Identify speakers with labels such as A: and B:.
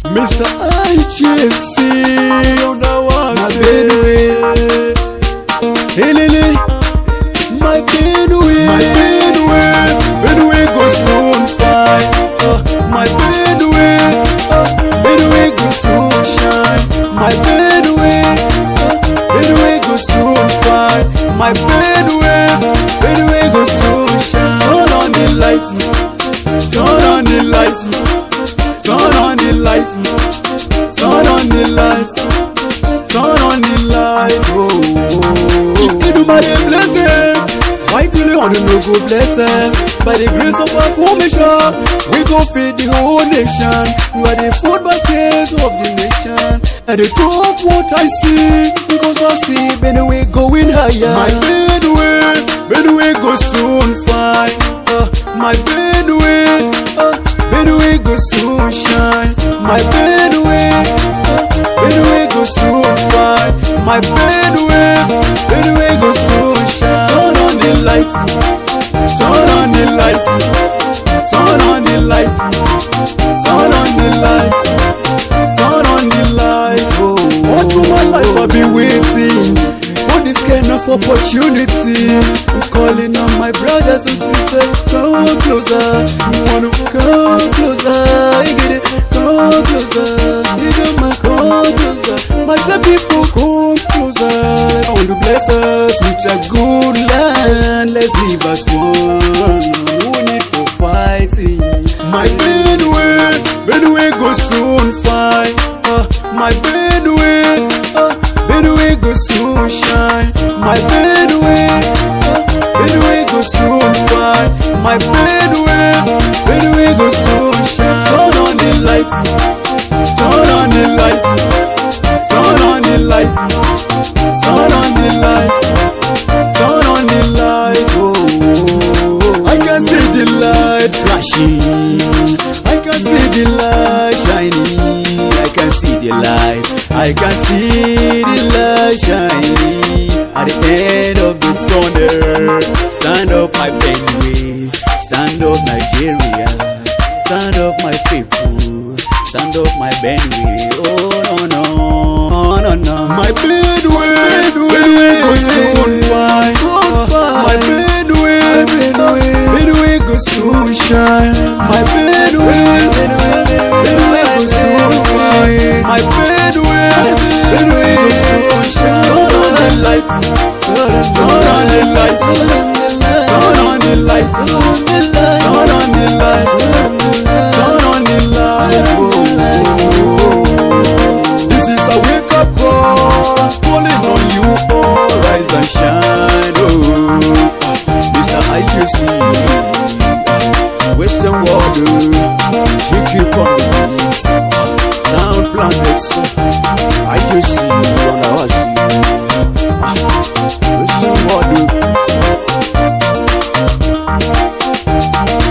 A: Mr. IGC on the one. My Benue, Elele, my Benue, Benue go soon fine. My Benue, Benue go soon shine. My Benue, Benue go soon fine. My Benue, Benue go soon shine. Turn on the lights, turn on the lights, turn on the lights, turn on the lights, turn on the lights. Oh, if they do my bless them, why till you want to no go bless us? By the grace of our commission, we go feed the whole nation. You are the food baskets of the nation. And the top what I see, because I see Benue going higher. My Benue, Benue go soon fine. My Benue, Benue go soon shine. My Benue, Benue go soon fine. My Benue, Benue go soon shine. Turn on the lights, turn on the lights, turn on the lights, turn on the lights, turn on the lights. Oh, all through my life I've been waiting for this kind of opportunity. I'm calling on my brothers and sisters, come closer. You wanna come closer? You get it? Come closer. You got my come closer. My people come closer. I want to bless us with a good land. Let's live as one. No need for fighting. My Benue, Benue go soon fine. My Benue, Benue go soon shine. My Benue, Benue go soon fine. My Benue, Benue go soon shine. Turn on the lights, turn on the lights, turn on the lights, turn on the lights, turn on the lights. Oh, I can see the light flashing, I can see the light shining, I can see the light, I can see the light shining at the end of the tunnel. Stand up my Benue, stand up Nigeria, stand up my people, stand up my Benue. Oh no no, oh no no. My Benue, Benue go soon fine. My Benue, Benue go soon shine. My Benue, Benue go soon fine. My Benue, Benue go soon shine. Turn on the lights, turn on the lights, turn on the lights, turn on the lights, turn on the lights. This is a wake up call, calling on you all, rise and shine. Oh, Mr. IGC, Western Water, you keep on the beats, Sound Planets, IGC on our sea. Western Water.